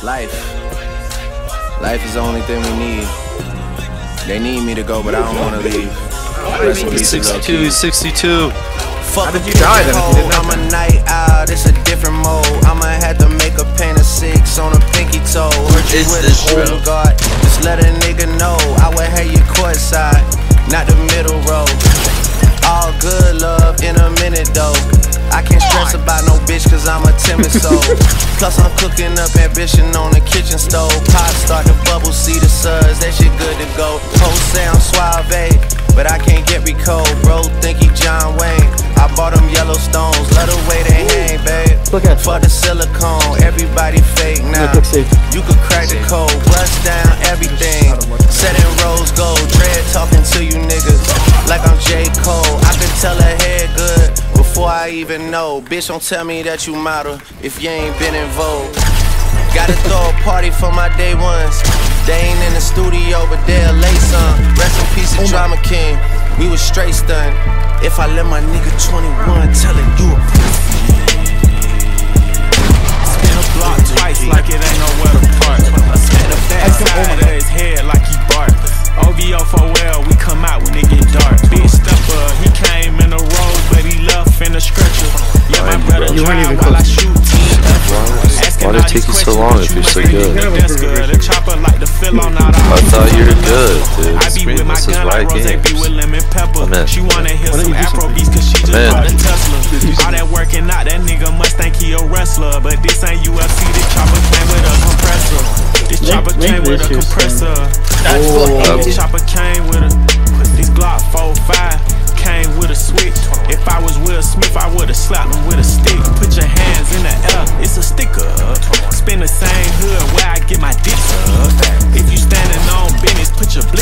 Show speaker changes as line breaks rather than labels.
Life. Life is the only thing we need. They need me to go, but I don't wanna leave. Rest in peace,
62, 62.
Fuck,
how did you die then if you did
I'm
nothing?
a night owl, it's a different mode. I'ma have to make a pain of 6 on a pinky toe. Hurt you with a shooting guard. Just let a nigga know I would have you courtside, not the middle row. All good love in a minute though. I can't stress about no bitch cause I'm a timid soul. Plus I'm cooking up ambition on the kitchen stove. Pot start to bubble, see the suds, that shit good to go. Post say I'm suave, but I can't get me cold. Bro think he John Wayne, I bought them Yellowstones. Love the way they hang, babe. Fuck the silicone, everybody fake now. You could crack the code, bust down everything. Set in rose gold, dread talking to you niggas like I'm J. Cole. I can tell her head good before I even know. Bitch, don't tell me that you model if you ain't been in vogue. Gotta throw a party for my day ones. They ain't in the studio, but they'll lay some. Rest in peace to Drama King, we was straight stunned. If I let my nigga 21 tell it, you a
spin a block twice like it ain't nowhere to park. I spin the backside of his head like he bark. OVO for well, we come out when it get dark. Big stepper, he came in the road, but he left in the stretcher. Yeah, my brother drive while I shoot
Why did it take you so long if you're so good?
The chopper like the fill on out.
I thought you were good, dude.
I be with my
This is
gun like
Riot
Rose, be with
Games.
lemon pepper.
I'm in.
She wanna hear some Afro beats cause she just bought a Tesla. All that working out, that nigga must think he a wrestler. But this ain't UFC, this chopper came with a compressor. This chopper came with a compressor. This chopper came with a, this Glock 45 came with a switch. If I was Will Smith, I would've slapped him with a stick. Put your hands in the air, it's a sticker. Spin the same hood where I get my dicks up. If you standing on business, put your blick